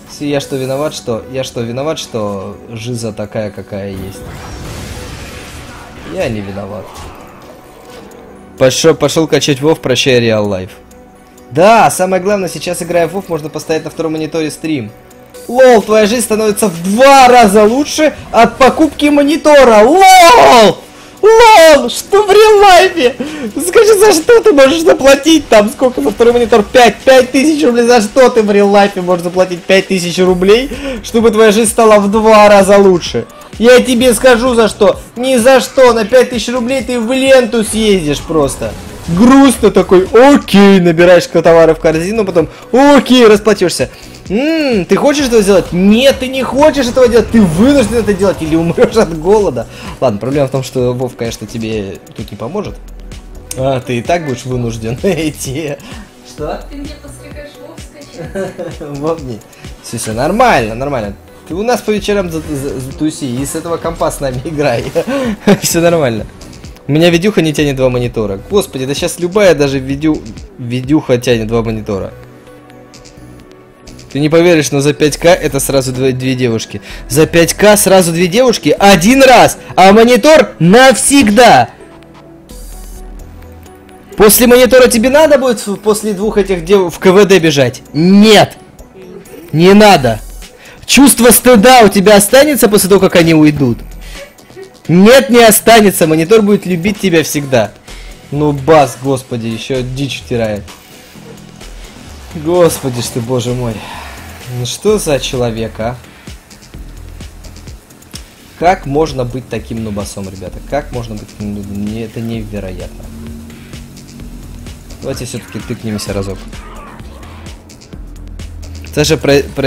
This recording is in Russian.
Я что, виноват, что... Я что, виноват, что жиза такая, какая есть? Я не виноват. Пошел качать Вов, прощай Real Life. Да, самое главное, сейчас, играя в Вов, можно поставить на втором мониторе стрим. Лол, твоя жизнь становится в 2 раза лучше от покупки монитора. Лол! Лол, что в реал-лайфе? Скажи, за что ты можешь заплатить там? Сколько за второй монитор? 5000 рублей. За что ты в реал-лайфе можешь заплатить 5000 рублей, чтобы твоя жизнь стала в 2 раза лучше? Я тебе скажу за что. Ни за что. На 5000 рублей ты в ленту съездишь просто. Грустно такой. Окей, набираешь товары в корзину, потом окей, расплатишься. Ты хочешь этого сделать? Нет, ты не хочешь этого делать. Ты вынужден это делать или умрешь от голода. Ладно, проблема в том, что Вов, конечно, тебе тут не поможет. А, ты и так будешь вынужден идти. Что? Ты мне посоветуешь Вов скачать? Вов, не. Все, нормально, нормально. Ты у нас по вечерам затуси и с этого компа с нами играй. Все нормально. У меня видюха не тянет 2 монитора. Господи, да сейчас любая даже видюха тянет 2 монитора. Ты не поверишь, но за 5К это сразу 2 девушки. За 5К сразу 2 девушки один раз, а монитор навсегда. После монитора тебе надо будет после 2 этих в КВД бежать? Нет. Не надо. Чувство стыда у тебя останется после того, как они уйдут? Нет, не останется. Монитор будет любить тебя всегда. Ну, бас, господи, еще дичь втирает. Господи ж ты, боже мой. Ну что за человек, а? Как можно быть таким нубасом, ребята? Как можно быть таким нубом? Это невероятно. Давайте все-таки тыкнемся разок. Саша,